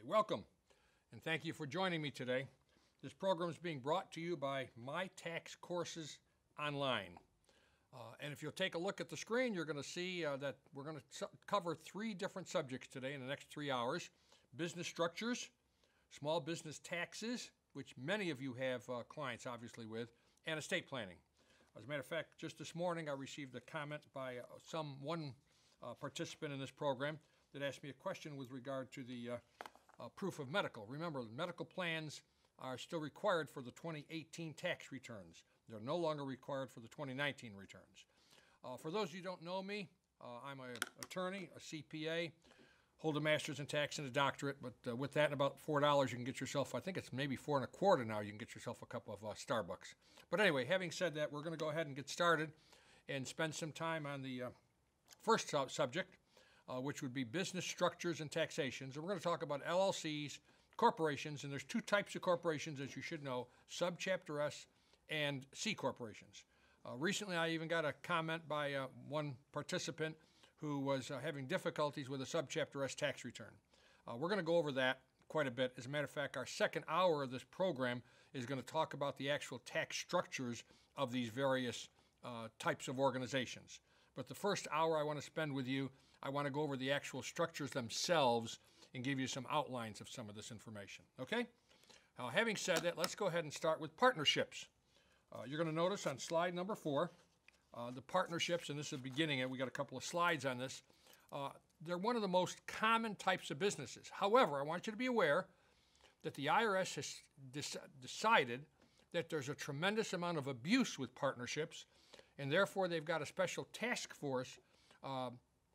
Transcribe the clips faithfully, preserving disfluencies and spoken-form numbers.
welcome, and thank you for joining me today. This program is being brought to you by My Tax Courses Online. Uh, and if you'll take a look at the screen, you're going to see uh, that we're going to su- cover three different subjects today in the next three hours. Business structures, small business taxes, which many of you have uh, clients obviously with, and estate planning. As a matter of fact, just this morning I received a comment by uh, some one uh, participant in this program that asked me a question with regard to the uh, uh, proof of medical. Remember, the medical plans are still required for the twenty eighteen tax returns. They're no longer required for the twenty nineteen returns. Uh, for those of you who don't know me, uh, I'm an attorney, a C P A, hold a master's in tax and a doctorate, but uh, with that and about four dollars you can get yourself, I think it's maybe four and a quarter now, you can get yourself a cup of uh, Starbucks. But anyway, having said that, we're going to go ahead and get started and spend some time on the uh, first su- subject, uh, which would be business structures and taxations. And we're going to talk about L L Cs, corporations, and there's two types of corporations, as you should know, Subchapter S and C corporations. Uh, recently, I even got a comment by uh, one participant who was uh, having difficulties with a Subchapter S tax return. Uh, we're going to go over that quite a bit. As a matter of fact, our second hour of this program is going to talk about the actual tax structures of these various uh, types of organizations. But the first hour I want to spend with you, I want to go over the actual structures themselves and give you some outlines of some of this information. Okay? Now, having said that, let's go ahead and start with partnerships. Uh, you're going to notice on slide number four, uh, the partnerships, and this is the beginning, and we got a couple of slides on this. Uh, they're one of the most common types of businesses. However, I want you to be aware that the I R S has des- decided that there's a tremendous amount of abuse with partnerships, and therefore they've got a special task force uh,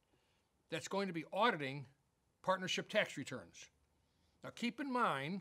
that's going to be auditing partnership tax returns. Now, keep in mind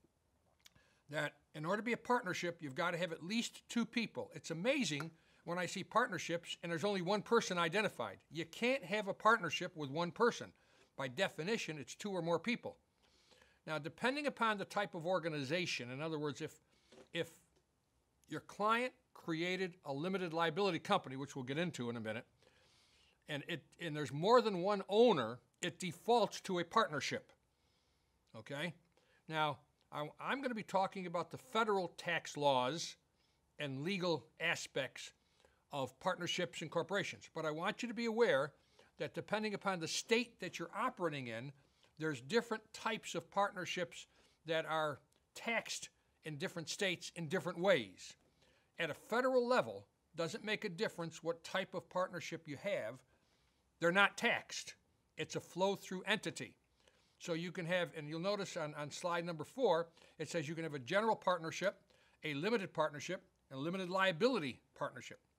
that in order to be a partnership, you've got to have at least two people. It's amazing when I see partnerships and there's only one person identified. You can't have a partnership with one person. By definition, it's two or more people. Now, depending upon the type of organization, in other words, if, if your client created a limited liability company, which we'll get into in a minute, and, it, and there's more than one owner, it defaults to a partnership. Okay? Now, I'm going to be talking about the federal tax laws and legal aspects of partnerships and corporations. But I want you to be aware that depending upon the state that you're operating in, there's different types of partnerships that are taxed in different states in different ways. At a federal level, doesn't make a difference what type of partnership you have. They're not taxed. It's a flow-through entity. So you can have, and you'll notice on, on slide number four, it says you can have a general partnership, a limited partnership, and a limited liability partnership.